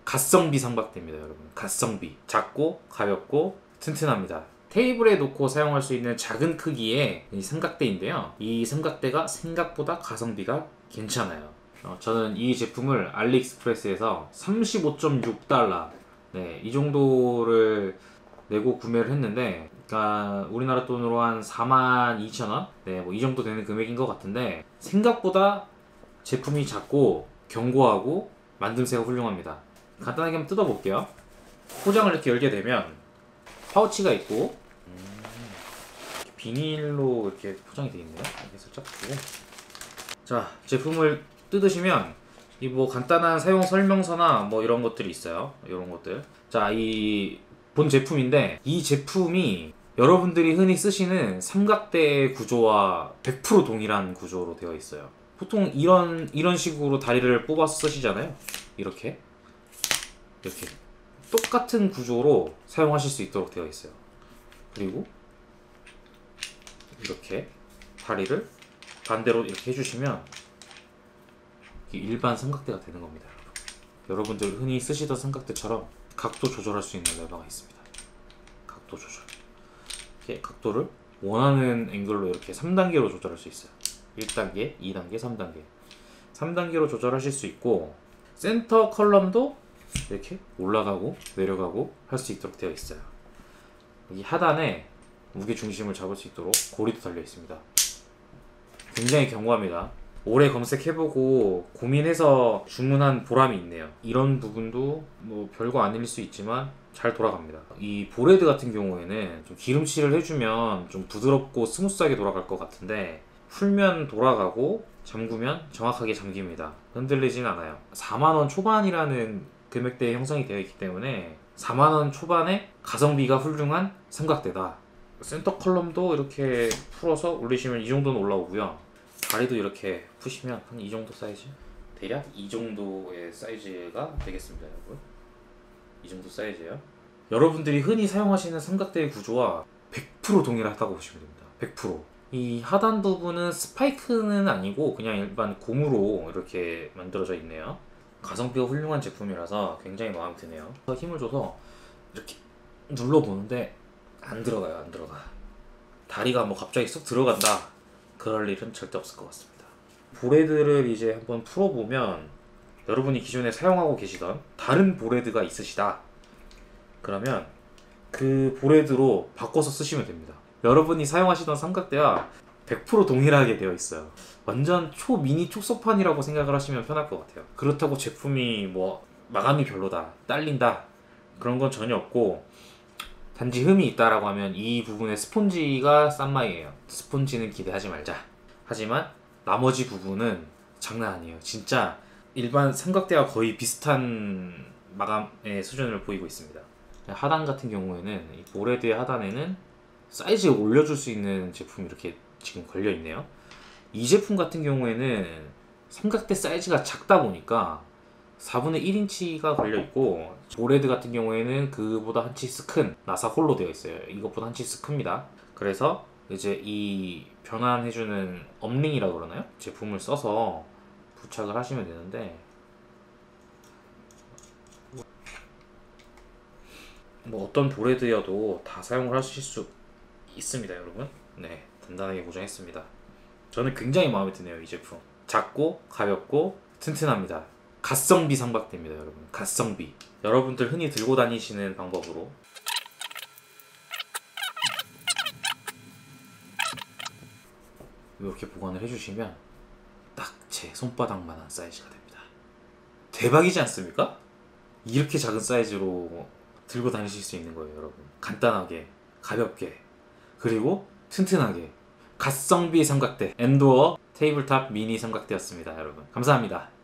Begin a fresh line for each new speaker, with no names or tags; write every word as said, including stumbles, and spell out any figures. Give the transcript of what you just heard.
가성비 삼각대입니다 여러분. 가성비. 작고 가볍고 튼튼합니다. 테이블에 놓고 사용할 수 있는 작은 크기의 이 삼각대인데요, 이 삼각대가 생각보다 가성비가 괜찮아요. 어, 저는 이 제품을 알리익스프레스에서 삼십오 점 육 달러, 네, 이 정도를 내고 구매를 했는데, 그러니까 우리나라 돈으로 한 사만 이천 원? 네, 뭐 이 정도 되는 금액인 것 같은데, 생각보다 제품이 작고 견고하고 만듦새가 훌륭합니다. 간단하게 한번 뜯어볼게요. 포장을 이렇게 열게 되면 파우치가 있고, 음, 비닐로 이렇게 포장이 되어 있네요. 이렇게 살짝 보고, 자, 제품을 뜯으시면 이 뭐 간단한 사용 설명서나 뭐 이런 것들이 있어요. 이런 것들. 자, 이 본 제품인데, 이 제품이 여러분들이 흔히 쓰시는 삼각대 구조와 백 퍼센트 동일한 구조로 되어 있어요. 보통 이런 이런 식으로 다리를 뽑아서 쓰시잖아요. 이렇게 이렇게 똑같은 구조로 사용하실 수 있도록 되어 있어요. 그리고 이렇게 다리를 반대로 이렇게 해주시면 일반 삼각대가 되는 겁니다. 여러분들 흔히 쓰시던 삼각대처럼 각도 조절할 수 있는 레버가 있습니다. 각도 조절. 이렇게 각도를 원하는 앵글로 이렇게 삼 단계로 조절할 수 있어요. 일 단계, 이 단계, 삼 단계. 삼 단계로 조절하실 수 있고, 센터 컬럼도 이렇게 올라가고 내려가고 할 수 있도록 되어 있어요. 이 하단에 무게 중심을 잡을 수 있도록 고리도 달려 있습니다. 굉장히 견고합니다. 오래 검색해보고 고민해서 주문한 보람이 있네요. 이런 부분도 뭐 별거 아닐 수 있지만 잘 돌아갑니다. 이 보레드 같은 경우에는 좀 기름칠을 해주면 좀 부드럽고 스무스하게 돌아갈 것 같은데, 풀면 돌아가고 잠그면 정확하게 잠깁니다. 흔들리진 않아요. 사만 원 초반이라는 금액대에 형성이 되어 있기 때문에 사만 원 초반에 가성비가 훌륭한 삼각대다. 센터 컬럼도 이렇게 풀어서 올리시면 이 정도는 올라오고요. 다리도 이렇게 푸시면 한 이 정도 사이즈? 대략 이 정도의 사이즈가 되겠습니다 여러분. 이 정도 사이즈예요. 여러분들이 흔히 사용하시는 삼각대의 구조와 백 퍼센트 동일하다고 보시면 됩니다. 백 퍼센트. 이 하단 부분은 스파이크는 아니고 그냥 일반 고무로 이렇게 만들어져 있네요. 가성비가 훌륭한 제품이라서 굉장히 마음에 드네요. 힘을 줘서 이렇게 눌러보는데 안 들어가요. 안 들어가. 다리가 뭐 갑자기 쏙 들어간다, 그럴 일은 절대 없을 것 같습니다. 보레드를 이제 한번 풀어보면, 여러분이 기존에 사용하고 계시던 다른 보레드가 있으시다 그러면 그 보레드로 바꿔서 쓰시면 됩니다. 여러분이 사용하시던 삼각대와 백 퍼센트 동일하게 되어 있어요. 완전 초미니 촉소판이라고 생각을 하시면 편할 것 같아요. 그렇다고 제품이 뭐 마감이 별로다, 딸린다, 그런 건 전혀 없고, 단지 흠이 있다라고 하면 이 부분의 스폰지가 싼 마이에요. 스폰지는 기대하지 말자. 하지만 나머지 부분은 장난 아니에요. 진짜 일반 삼각대와 거의 비슷한 마감의 수준을 보이고 있습니다. 하단 같은 경우에는 이 보레드의 하단에는 사이즈를 올려줄 수 있는 제품이 이렇게 지금 걸려 있네요. 이 제품 같은 경우에는 삼각대 사이즈가 작다 보니까 사분의 일 인치가 걸려있고, 보레드 같은 경우에는 그보다 한 치수 큰 나사 홀로 되어 있어요. 이것보다 한 치수 큽니다. 그래서 이제 이 변환해주는 업링이라고 그러나요? 제품을 써서 부착을 하시면 되는데, 뭐 어떤 보레드여도 다 사용을 하실 수 있습니다 여러분. 네, 단단하게 고정했습니다. 저는 굉장히 마음에 드네요. 이 제품 작고 가볍고 튼튼합니다. 가성비 삼각대입니다 여러분. 가성비. 여러분들 흔히 들고 다니시는 방법으로 이렇게 보관을 해주시면 딱 제 손바닥만한 사이즈가 됩니다. 대박이지 않습니까? 이렇게 작은 사이즈로 들고 다니실 수 있는 거예요 여러분. 간단하게, 가볍게, 그리고 튼튼하게. 가성비 삼각대 엔도어 테이블탑 미니 삼각대였습니다 여러분. 감사합니다.